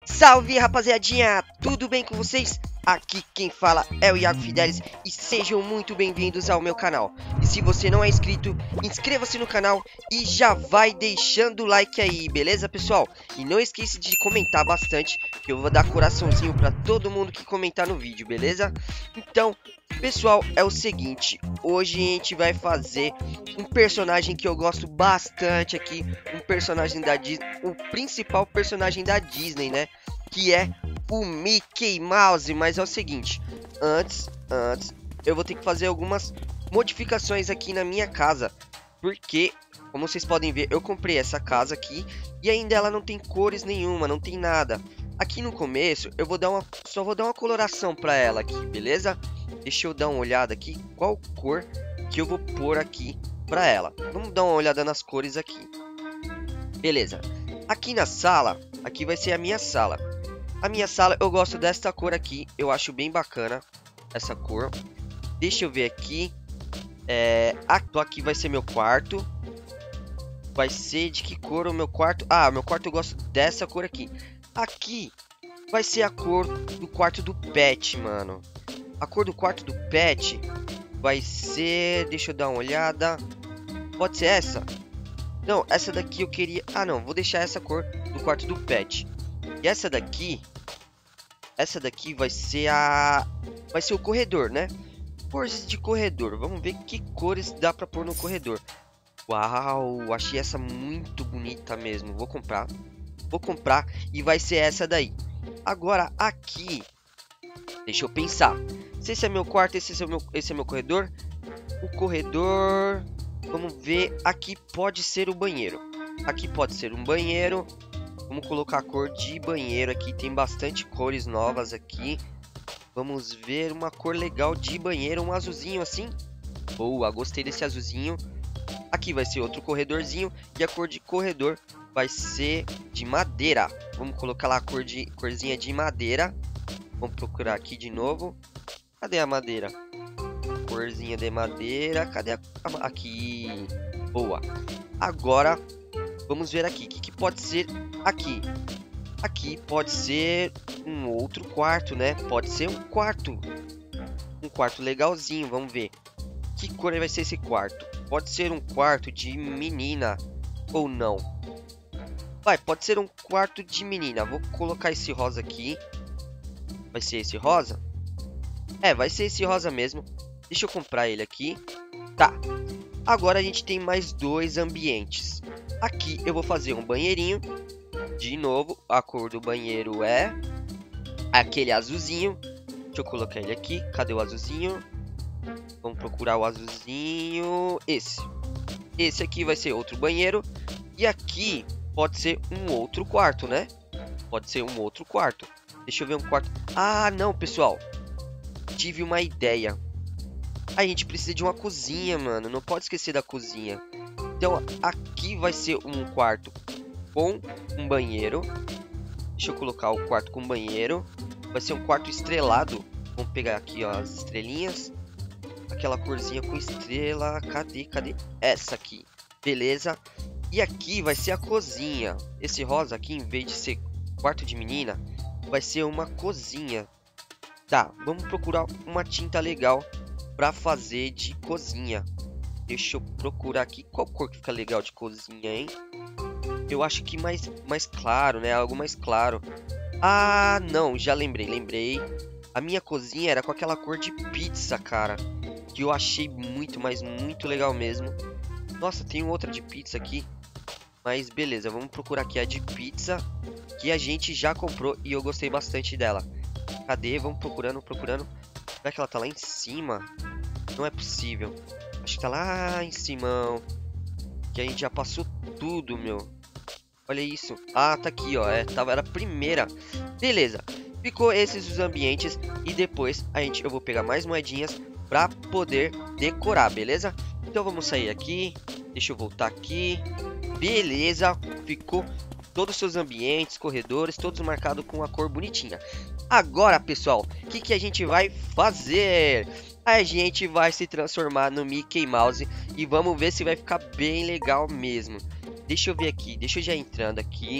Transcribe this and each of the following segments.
Salve, rapaziadinha, tudo bem com vocês? Aqui quem fala é o Iago Fidelis e sejam muito bem-vindos ao meu canal. E se você não é inscrito, inscreva-se no canal e já vai deixando o like aí, beleza, pessoal? E não esqueça de comentar bastante, que eu vou dar coraçãozinho pra todo mundo que comentar no vídeo, beleza? Então, pessoal, é o seguinte, hoje a gente vai fazer um personagem que eu gosto bastante aqui, um personagem da Disney, o principal personagem da Disney, né? Que é o Mickey Mouse. Mas é o seguinte, antes eu vou ter que fazer algumas modificações aqui na minha casa, porque, como vocês podem ver, eu comprei essa casa aqui e ainda ela não tem cores nenhuma, não tem nada. Aqui no começo eu vou dar só vou dar uma coloração para ela aqui, beleza? Deixa eu dar uma olhada aqui qual cor que eu vou pôr aqui para ela. Vamos dar uma olhada nas cores aqui. Beleza. Aqui na sala, aqui vai ser a minha sala. A minha sala eu gosto desta cor aqui, eu acho bem bacana essa cor. Deixa eu ver aqui. Aqui vai ser meu quarto. Vai ser de que cor o meu quarto? Ah, meu quarto eu gosto dessa cor aqui. Aqui vai ser a cor do quarto do pet, mano. A cor do quarto do pet vai ser... Deixa eu dar uma olhada. Pode ser essa? Não, essa daqui eu queria... Ah, não, vou deixar essa cor do quarto do pet. E essa daqui vai ser vai ser o corredor, né? Cores de corredor. Vamos ver que cores dá pra pôr no corredor. Uau, achei essa muito bonita mesmo. Vou comprar e vai ser essa daí. Agora aqui, deixa eu pensar. Se esse é meu quarto, esse é meu corredor. O corredor, vamos ver. Aqui pode ser o banheiro. Aqui pode ser um banheiro. Vamos colocar a cor de banheiro aqui. Tem bastante cores novas aqui. Vamos ver uma cor legal de banheiro. Um azulzinho assim. Boa, gostei desse azulzinho. Aqui vai ser outro corredorzinho. E a cor de corredor vai ser de madeira. Vamos colocar lá a corzinha de madeira. Vamos procurar aqui de novo. Cadê a madeira? Corzinha de madeira. Cadê aqui? Boa. Agora... vamos ver aqui, o que pode ser aqui? Aqui pode ser um outro quarto, né? Pode ser um quarto legalzinho, vamos ver. Que cor vai ser esse quarto? Pode ser um quarto de menina ou não? Pode ser um quarto de menina. Vou colocar esse rosa aqui. Vai ser esse rosa? Vai ser esse rosa mesmo. Deixa eu comprar ele aqui. Tá. Agora a gente tem mais dois ambientes. Aqui eu vou fazer um banheirinho. De novo, a cor do banheiro é aquele azulzinho. Deixa eu colocar ele aqui. Cadê o azulzinho? Vamos procurar o azulzinho. Esse aqui vai ser outro banheiro. E aqui pode ser um outro quarto, né? Pode ser um outro quarto. Deixa eu ver um quarto. Ah, não, pessoal. Tive uma ideia. A gente precisa de uma cozinha, mano. Não pode esquecer da cozinha. Então, aqui vai ser um quarto com um banheiro. Deixa eu colocar o quarto com banheiro. Vai ser um quarto estrelado. Vamos pegar aqui, ó, as estrelinhas. Aquela corzinha com estrela. Cadê? Essa aqui. Beleza. E aqui vai ser a cozinha. Esse rosa aqui, em vez de ser quarto de menina, vai ser uma cozinha. Tá, vamos procurar uma tinta legal pra fazer de cozinha. Deixa eu procurar aqui. Qual cor que fica legal de cozinha, hein? Eu acho que mais claro, né? Algo mais claro. Ah, não. Já lembrei. A minha cozinha era com aquela cor de pizza, cara. Que eu achei muito legal mesmo. Nossa, tem outra de pizza aqui. Mas beleza, vamos procurar aqui a de pizza. Que a gente já comprou e eu gostei bastante dela. Cadê? Vamos procurando. Será que ela tá lá em cima? Não é possível. Acho que tá lá em cima. Que a gente já passou tudo, meu. Olha isso. Ah, tá aqui, ó. Era a primeira. Beleza. Ficou esses os ambientes. E depois eu vou pegar mais moedinhas pra poder decorar, beleza? Então vamos sair aqui. Deixa eu voltar aqui. Beleza. Ficou todos os seus ambientes, corredores, todos marcados com a cor bonitinha. Agora, pessoal, o que a gente vai fazer? A gente vai se transformar no Mickey Mouse e vamos ver se vai ficar bem legal mesmo. Deixa eu ver aqui, deixa eu já entrando aqui.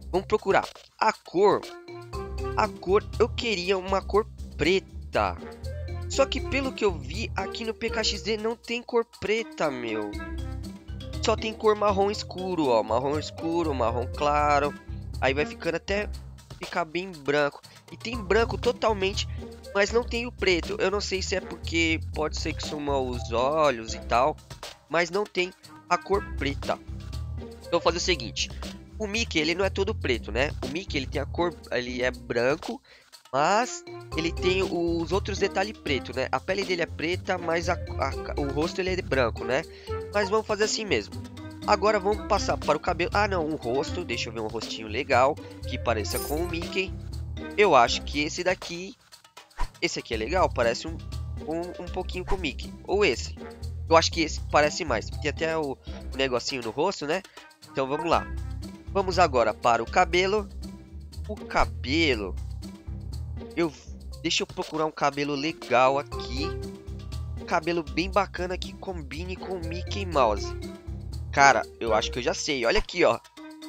Vamos procurar a cor. A cor, eu queria uma cor preta. Só que pelo que eu vi aqui no PKXD não tem cor preta, meu. Só tem cor marrom escuro, ó. Marrom escuro, marrom claro. Aí vai ficando até ficar bem branco. E tem branco totalmente, mas não tem o preto. Eu não sei se é porque pode ser que suma os olhos e tal, mas não tem a cor preta. Então vou fazer o seguinte. O Mickey, ele não é todo preto, né? O Mickey, ele tem a cor, ele é branco, mas ele tem os outros detalhes preto, né? A pele dele é preta, mas o rosto ele é branco, né? Mas vamos fazer assim mesmo. Agora vamos passar para o cabelo. Ah, não, um rosto. Deixa eu ver um rostinho legal que pareça com o Mickey. Eu acho que esse daqui... Esse aqui é legal, parece um pouquinho com o Mickey. Ou esse. Eu acho que esse parece mais. Tem até o negocinho no rosto, né? Então vamos lá. Vamos agora para o cabelo. O cabelo... Deixa eu procurar um cabelo legal aqui. Um cabelo bem bacana que combine com o Mickey Mouse. Cara, eu acho que eu já sei. Olha aqui, ó.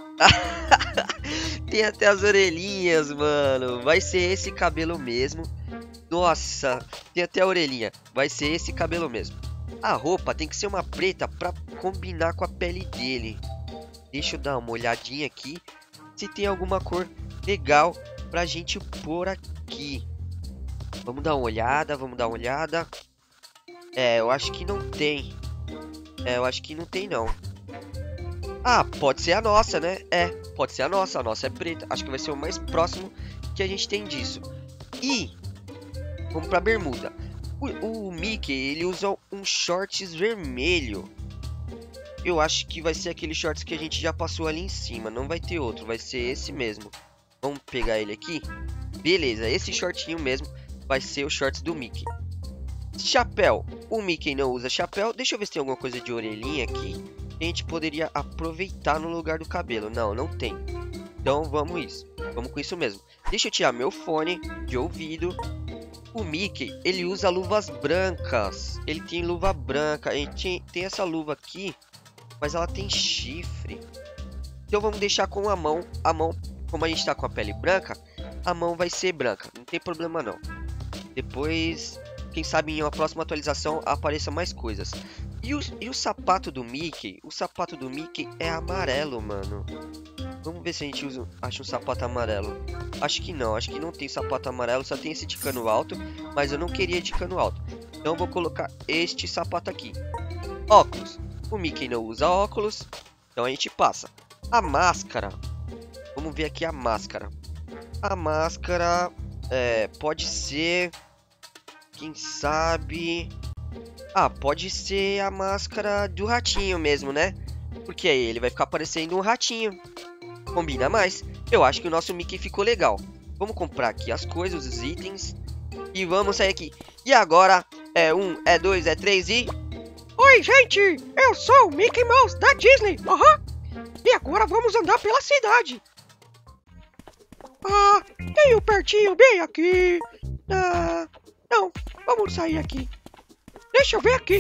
Tem até as orelhinhas, mano. Vai ser esse cabelo mesmo. Nossa, tem até a orelhinha. Vai ser esse cabelo mesmo. A roupa tem que ser uma preta pra combinar com a pele dele. Deixa eu dar uma olhadinha aqui se tem alguma cor legal pra gente pôr aqui. Vamos dar uma olhada, vamos dar uma olhada. É, eu acho que não tem. É, eu acho que não tem não. Ah, pode ser a nossa, né? É, pode ser a nossa é preta. Acho que vai ser o mais próximo que a gente tem disso. E vamos pra bermuda. O Mickey, ele usa um shorts vermelho. Eu acho que vai ser aquele shorts que a gente já passou ali em cima. Não vai ter outro, vai ser esse mesmo. Vamos pegar ele aqui. Beleza, esse shortinho mesmo vai ser o shorts do Mickey. Chapéu. O Mickey não usa chapéu. Deixa eu ver se tem alguma coisa de orelhinha aqui. A gente poderia aproveitar no lugar do cabelo. Não, não tem. Então vamos isso. Vamos com isso mesmo. Deixa eu tirar meu fone de ouvido. O Mickey, ele usa luvas brancas. Ele tem luva branca. A gente tem essa luva aqui, mas ela tem chifre. Então vamos deixar com a mão. A mão, como a gente tá com a pele branca, a mão vai ser branca. Não tem problema não. Depois, quem sabe em uma próxima atualização apareça mais coisas. E o sapato do Mickey? O sapato do Mickey é amarelo, mano. Vamos ver se a gente acha um sapato amarelo. Acho que não tem sapato amarelo. Só tem esse de cano alto, mas eu não queria de cano alto. Então eu vou colocar este sapato aqui. Óculos. O Mickey não usa óculos, então a gente passa. A máscara. Vamos ver aqui a máscara. A máscara pode ser... Quem sabe... Ah, pode ser a máscara do ratinho mesmo, né? Porque aí ele vai ficar parecendo um ratinho. Combina mais. Eu acho que o nosso Mickey ficou legal. Vamos comprar aqui as coisas, os itens. E vamos sair aqui. E agora, é 1, é 2, é 3 e... Oi, gente! Eu sou o Mickey Mouse da Disney. E agora vamos andar pela cidade. Ah, tem um pertinho bem aqui. Ah, não, vamos sair aqui. Deixa eu ver aqui.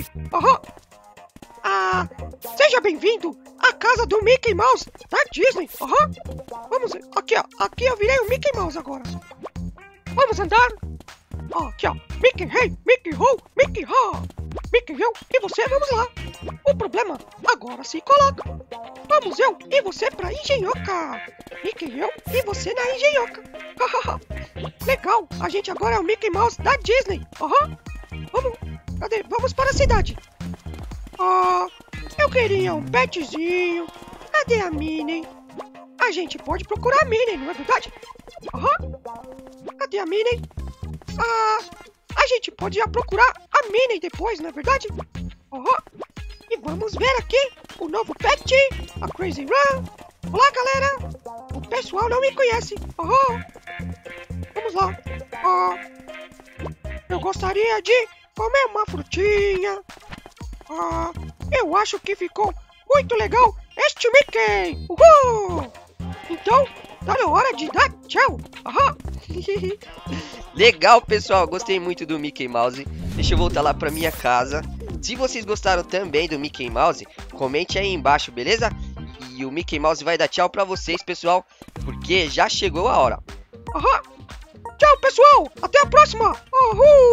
Ah, seja bem-vindo à casa do Mickey Mouse da Disney. Vamos ver. Aqui, ó. Aqui eu virei o Mickey Mouse agora. Vamos andar. Aqui, ó. Mickey hey, Mickey ho, Mickey ha. Mickey eu e você, vamos lá. O problema agora se coloca. Vamos eu e você pra engenhoca. Mickey eu e você na engenhoca. Legal, a gente agora é o Mickey Mouse da Disney. Vamos, cadê? Vamos para a cidade. Eu queria um petzinho. Cadê a Minnie? A gente pode procurar a Minnie, não é verdade? Cadê a Minnie? A gente pode ir procurar a Minnie depois, não é verdade? E vamos ver aqui o novo pet, a Crazy Run. Olá, galera. O pessoal não me conhece. Vamos lá. Eu gostaria de comer uma frutinha. Eu acho que ficou muito legal este Mickey. Uhul! Então, tá na hora de dar tchau. Legal, pessoal. Gostei muito do Mickey Mouse. Deixa eu voltar lá pra minha casa. Se vocês gostaram também do Mickey Mouse, comente aí embaixo, beleza? E o Mickey Mouse vai dar tchau pra vocês, pessoal, porque já chegou a hora. Aham. Tchau, pessoal. Até a próxima. Uhul.